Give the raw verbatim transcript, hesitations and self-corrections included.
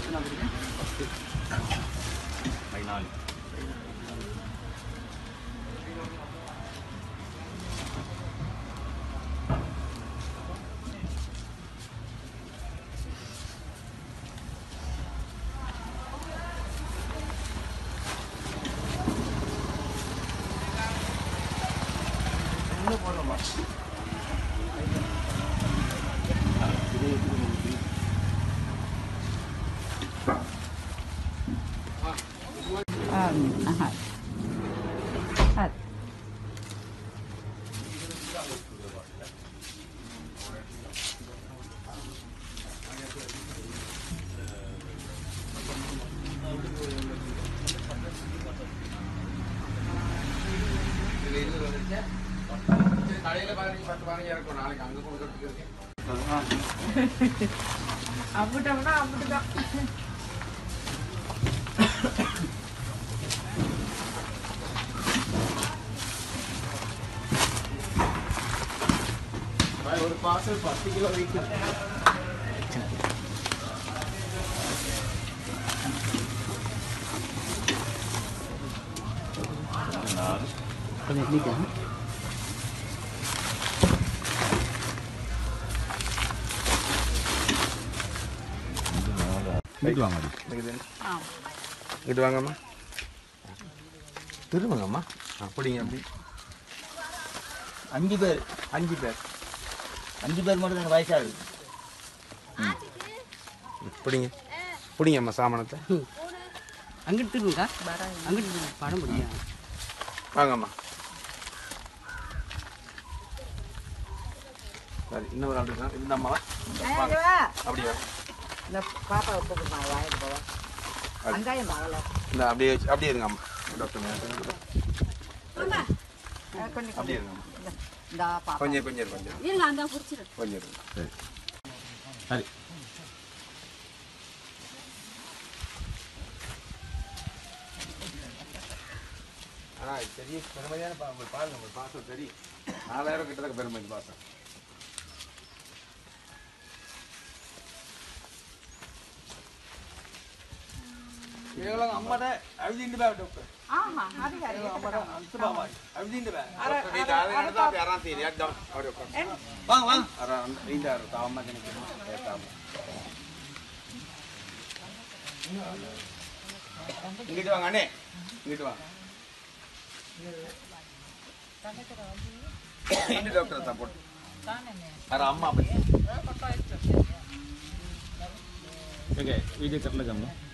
பதினாலு அம்புட்டோம்னா அம்புட்டு தான். ஒரு பார்சல் பத்து கிலோ வைக்கும். கொஞ்சம் நீக்கம் இங்கிட்டு வாங்க இங்கிட்டு வாங்கம்மா திரும்பங்கம்மா அப்படிங்க அப்படி அஞ்சு பேர் அஞ்சு பேர் அஞ்சு பேர் மட்டும் தான் வயசாகுது. பிடிங்க பிடிங்கம்மா சாமானத்தை அங்கிட்டு திரும்புங்க அங்கிட்டு படம் பிடிங்க வாங்கம்மா சரி இன்னொரு ஆள் இருக்கான் இந்த அம்மாவா அப்படியா இந்த பாப்பா போகுமா வாங்கிட்டு போவா அங்காயம் வாங்கல இந்த அப்படியே வச்சு அப்படியே இருங்க அம்மா டாக்டர் கொஞ்சம் அப்படியே இருங்க இந்த பாப்பா கொஞ்சம் கொஞ்சம் கொஞ்சம் இருங்க அந்த குடிச்சிரு கொஞ்சம் இருங்க சரி சரி ஆ சரி பெருமையான பா உங்கள் பாருங்க உங்கள் பாசம் சரி நாலாயிரம் கிட்டத்தட்ட பெருமை பாசம் அம்மாட்ட அழுதிட்டு பா டாக்டர் ஆமா அது சரி அம்மாட்ட அந்த பாமா அழுதிட்டு பா டாக்டர் இது ஆளு தான் யாரா சரி एकदम அப்படியே உட்கார் வாங்க வாங்க அர இந்த தாவமா நினைக்கிறேன் ஏத்தாம இங்கிட்டு வாங்க அண்ணே இங்கிட்டு வாங்க இந்த டாக்டர் சப்போர்ட் अरे अम्मा ओके वीडियो कर लगा